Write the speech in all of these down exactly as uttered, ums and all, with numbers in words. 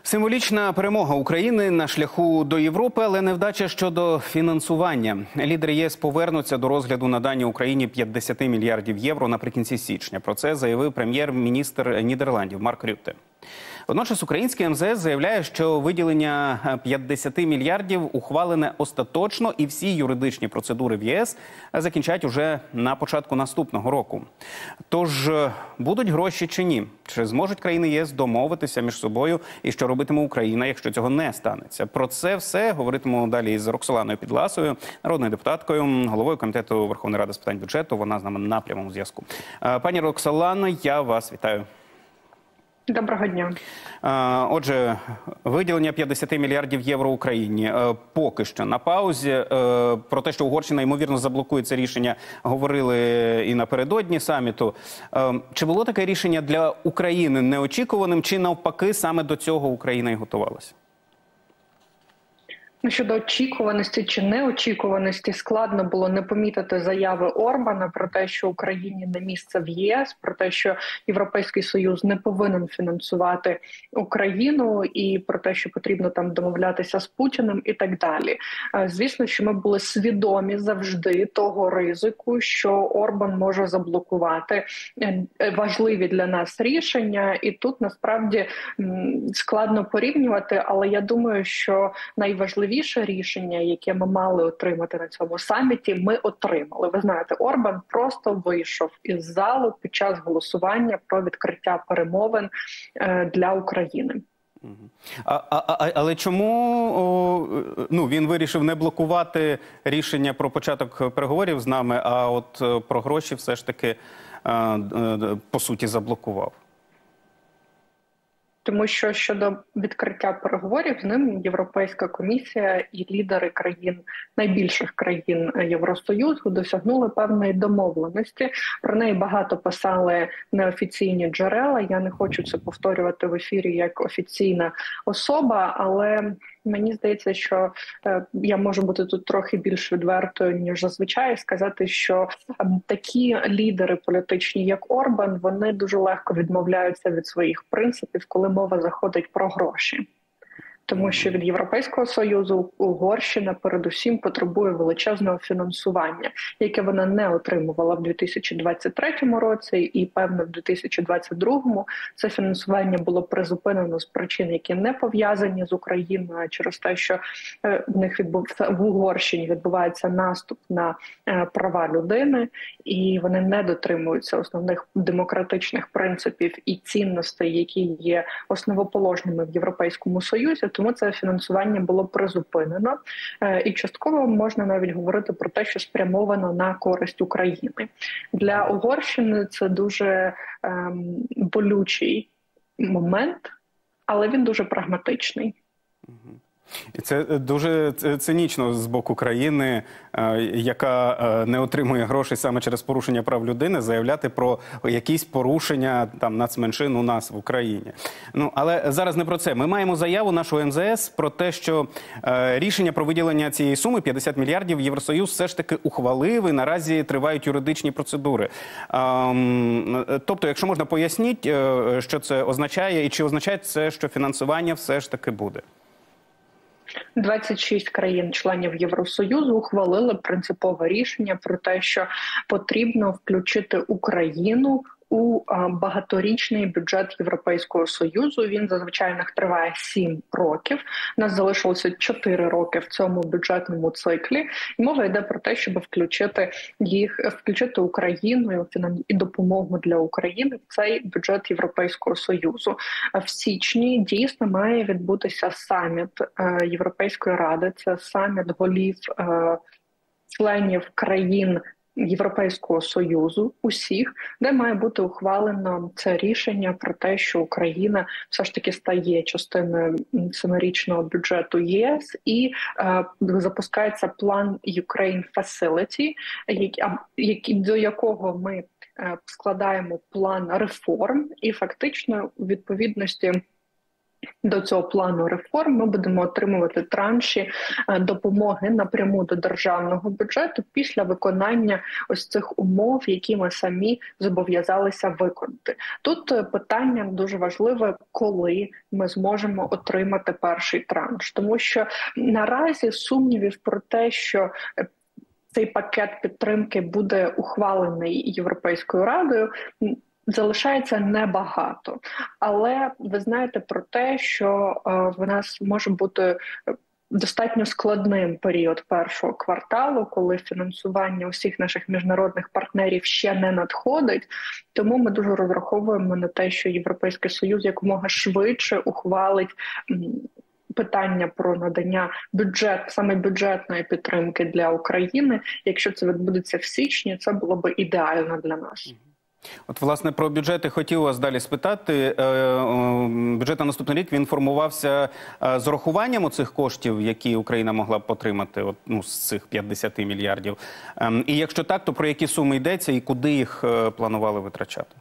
Символічна перемога України на шляху до Європи, але невдача щодо фінансування. Лідери ЄС повернуться до розгляду надання Україні п'ятдесят мільярдів євро наприкінці січня. Про це заявив прем'єр-міністр Нідерландів Марк Рютте. Водночас український ем зе ес заявляє, що виділення п'ятдесят мільярдів ухвалене остаточно і всі юридичні процедури в ЄС закінчать уже на початку наступного року. Тож, будуть гроші чи ні? Чи зможуть країни ЄС домовитися між собою і що робитиме Україна, якщо цього не станеться? Про це все говоритимемо далі із Роксоланою Підласою, народною депутаткою, головою Комітету Верховної Ради з питань бюджету. Вона з нами на прямому зв'язку. Пані Роксолано, я вас вітаю. Доброго дня. Отже, виділення п'ятдесят мільярдів євро Україні поки що на паузі. Про те, що Угорщина, ймовірно, заблокує це рішення, говорили і напередодні саміту. Чи було таке рішення для України неочікуваним, чи навпаки саме до цього Україна і готувалася? Ну, щодо очікуваності чи неочікуваності, складно було не помітити заяви Орбана про те, що Україні не місце в ЄС, про те, що Європейський Союз не повинен фінансувати Україну, і про те, що потрібно там домовлятися з Путіним і так далі. Звісно, що ми були свідомі завжди того ризику, що Орбан може заблокувати важливі для нас рішення, і тут насправді складно порівнювати, але я думаю, що найважливіше Найважливіше рішення, яке ми мали отримати на цьому саміті, ми отримали. Ви знаєте, Орбан просто вийшов із залу під час голосування про відкриття перемовин для України. А, а, але чому о, ну, він вирішив не блокувати рішення про початок переговорів з нами, а от про гроші все ж таки, по суті, заблокував? Тому що щодо відкриття переговорів з ним Європейська комісія і лідери країн, найбільших країн Євросоюзу досягнули певної домовленості. Про неї багато писали неофіційні джерела. Я не хочу це повторювати в ефірі як офіційна особа, але мені здається, що е, я можу бути тут трохи більш відвертою, ніж зазвичай, сказати, що е, такі лідери політичні, як Орбан, вони дуже легко відмовляються від своїх принципів, коли мова заходить про гроші. Тому що від Європейського Союзу Угорщина передусім потребує величезного фінансування, яке вона не отримувала в дві тисячі двадцять третьому році і, певно, в дві тисячі двадцять другому це фінансування було призупинено з причин, які не пов'язані з Україною, а через те, що в них відбувся в Угорщині відбувається наступ на права людини, і вони не дотримуються основних демократичних принципів і цінностей, які є основоположними в Європейському Союзі. Тому це фінансування було призупинено. І частково можна навіть говорити про те, що спрямовано на користь України. Для Угорщини це дуже ем, болючий момент, але він дуже прагматичний. І це дуже цинічно з боку країни, яка не отримує грошей саме через порушення прав людини, заявляти про якісь порушення там нацменшин у нас в Україні. Ну, але зараз не про це. Ми маємо заяву нашого ем зе ес про те, що рішення про виділення цієї суми п'ятдесят мільярдів Євросоюз все ж таки ухвалив і наразі тривають юридичні процедури. Тобто, якщо можна, поясніть, що це означає і чи означає це, що фінансування все ж таки буде? двадцять шість країн-членів Євросоюзу ухвалили принципове рішення про те, що потрібно включити Україну у багаторічний бюджет Європейського Союзу. Він зазвичай триває сім років. У нас залишилося чотири роки в цьому бюджетному циклі. І мова йде про те, щоб включити їх, включити Україну і допомогу для України в цей бюджет Європейського Союзу. В січні дійсно має відбутися саміт Європейської ради. Це саміт голів членів країн Європейського Союзу, усіх, де має бути ухвалено це рішення про те, що Україна все ж таки стає частиною семирічного бюджету ЄС і е, запускається план Ukraine Facility, які, які, до якого ми е, складаємо план реформ і фактично у відповідності До цього плану реформ ми будемо отримувати транші допомоги напряму до державного бюджету після виконання ось цих умов, які ми самі зобов'язалися виконати. Тут питання дуже важливе, коли ми зможемо отримати перший транш, тому що наразі сумнівів про те, що цей пакет підтримки буде ухвалений Європейською Радою, залишається небагато. Але ви знаєте про те, що е, в нас може бути достатньо складним період першого кварталу, коли фінансування усіх наших міжнародних партнерів ще не надходить. Тому ми дуже розраховуємо на те, що Європейський Союз якомога швидше ухвалить питання про надання бюджет, саме бюджетної підтримки для України. Якщо це відбудеться в січні, це було б ідеально для нас. От, власне, про бюджети хотів вас далі спитати. Бюджет на наступний рік, він формувався з урахуванням оцих коштів, які Україна могла б отримати, от, ну, з цих п'ятдесяти мільярдів. І якщо так, то про які суми йдеться і куди їх планували витрачати?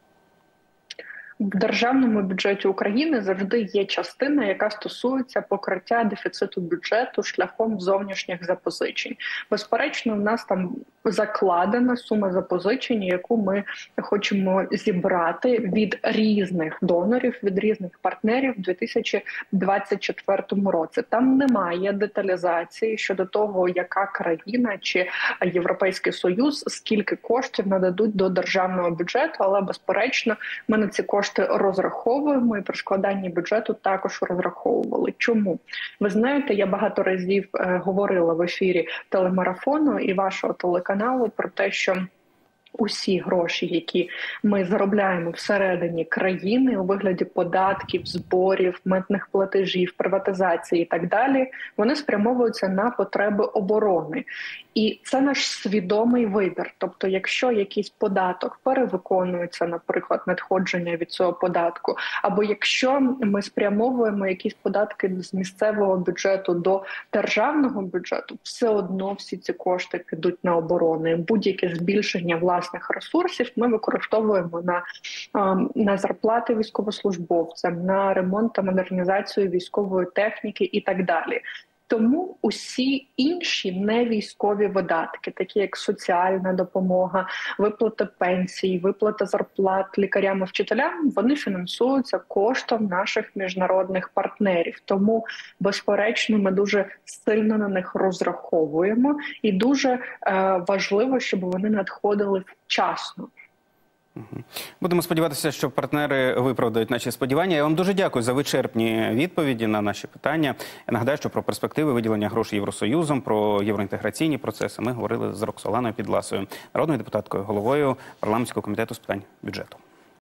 В державному бюджеті України завжди є частина, яка стосується покриття дефіциту бюджету шляхом зовнішніх запозичень. Безперечно, в нас там закладена сума запозичень, яку ми хочемо зібрати від різних донорів, від різних партнерів у дві тисячі двадцять четвертому році. Там немає деталізації щодо того, яка країна чи Європейський Союз скільки коштів нададуть до державного бюджету, але безперечно, ми на ці кошти розраховуємо і при складанні бюджету також розраховували. Чому? Ви знаєте, я багато разів е, говорила в ефірі телемарафону і вашого телеканалу про те, що усі гроші, які ми заробляємо всередині країни у вигляді податків, зборів, митних платежів, приватизації і так далі, вони спрямовуються на потреби оборони. І це наш свідомий вибір. Тобто, якщо якийсь податок перевиконується, наприклад, надходження від цього податку, або якщо ми спрямовуємо якісь податки з місцевого бюджету до державного бюджету, все одно всі ці кошти підуть на оборону. Будь-яке збільшення власних ресурсів ми використовуємо на, на зарплати військовослужбовцям, на ремонт та модернізацію військової техніки і так далі. Тому усі інші невійськові видатки, такі як соціальна допомога, виплата пенсій, виплата зарплат лікарям і вчителям, вони фінансуються коштом наших міжнародних партнерів. Тому, безперечно, ми дуже сильно на них розраховуємо і дуже е, важливо, щоб вони надходили вчасно. Будемо сподіватися, що партнери виправдають наші сподівання. Я вам дуже дякую за вичерпні відповіді на наші питання. Я нагадаю, що про перспективи виділення грошей Євросоюзом, про євроінтеграційні процеси ми говорили з Роксоланою Підласою, народною депутаткою, головою парламентського комітету з питань бюджету.